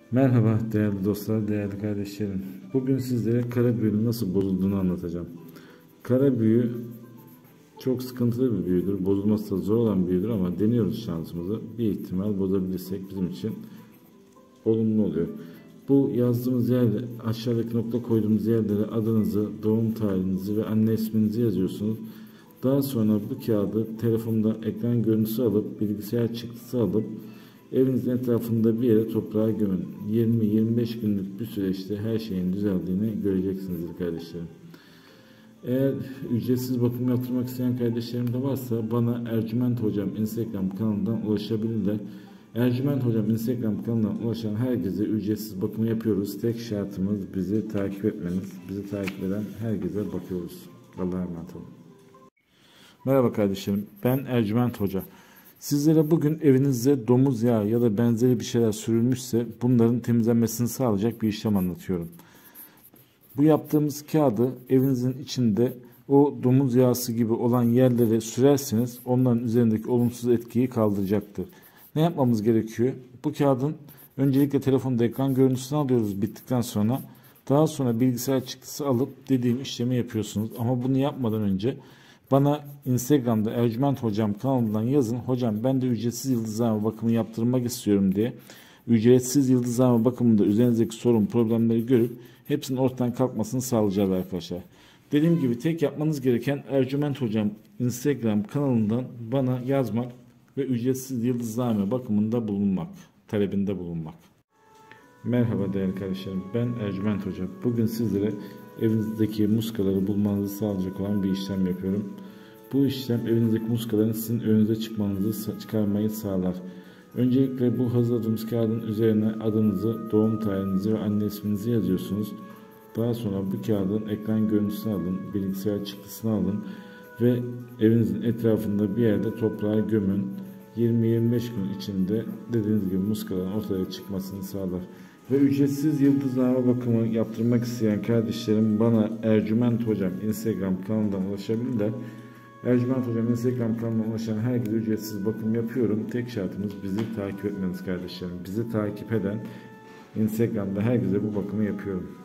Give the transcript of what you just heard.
Merhaba değerli dostlar, değerli kardeşlerim. Bugün sizlere kara büyünün nasıl bozulduğunu anlatacağım. Kara büyü çok sıkıntılı bir büyüdür. Bozulması da zor olan bir büyüdür ama deniyoruz şansımızı. Bir ihtimal bozabilirsek bizim için olumlu oluyor. Bu yazdığımız yerde aşağıdaki nokta koyduğumuz yerlere adınızı, doğum tarihinizi ve anne isminizi yazıyorsunuz. Daha sonra bu kağıdı telefonda ekran görüntüsü alıp bilgisayar çıktısı alıp evinizin etrafında bir yere toprağa gömün. 20-25 günlük bir süreçte her şeyin düzeldiğini göreceksinizdir kardeşlerim. Eğer ücretsiz bakım yaptırmak isteyen kardeşlerim de varsa bana Ercüment Hocam Instagram kanalından ulaşabilirler. Ercüment Hocam Instagram kanalından ulaşan herkese ücretsiz bakımı yapıyoruz. Tek şartımız bizi takip etmeniz. Bizi takip eden herkese bakıyoruz. Allah'a emanet olun. Merhaba kardeşlerim, ben Ercüment Hoca. Sizlere bugün evinizde domuz yağı ya da benzeri bir şeyler sürülmüşse bunların temizlenmesini sağlayacak bir işlem anlatıyorum. Bu yaptığımız kağıdı evinizin içinde o domuz yağısı gibi olan yerlere sürerseniz onların üzerindeki olumsuz etkiyi kaldıracaktır. Ne yapmamız gerekiyor? Bu kağıdın öncelikle telefonda ekran görüntüsünü alıyoruz bittikten sonra. Daha sonra bilgisayar çıktısı alıp dediğim işlemi yapıyorsunuz. Ama bunu yapmadan önce bana Instagram'da Ercüment Hocam kanalından yazın. Hocam ben de ücretsiz yıldızlama bakımı yaptırmak istiyorum diye. Ücretsiz yıldızlama bakımında üzerinizdeki sorun, problemleri görüp hepsinin ortadan kalkmasını sağlayacağız arkadaşlar. Dediğim gibi tek yapmanız gereken Ercüment Hocam Instagram kanalından bana yazmak ve ücretsiz yıldızlama bakımında bulunmak, talebinde bulunmak. Merhaba değerli kardeşlerim, ben Ercüment Hoca. Bugün sizlere evinizdeki muskaları bulmanızı sağlayacak olan bir işlem yapıyorum. Bu işlem evinizdeki muskaların sizin önünüze çıkarmayı sağlar. Öncelikle bu hazırladığımız kağıdın üzerine adınızı, doğum tarihinizi ve anne isminizi yazıyorsunuz. Daha sonra bu kağıdın ekran görüntüsünü alın, bilgisayar çıktısını alın ve evinizin etrafında bir yerde toprağa gömün. 20-25 gün içinde dediğiniz gibi muskaların ortaya çıkmasını sağlar. Ve ücretsiz yıldızlama bakımı yaptırmak isteyen kardeşlerim bana Ercüment Hocam Instagram kanalından ulaşabilirler. Ercüment Hocam Instagram kanalına ulaşan herkese ücretsiz bakım yapıyorum. Tek şartımız bizi takip etmeniz kardeşlerim. Bizi takip eden Instagram'da herkese bu bakımı yapıyorum.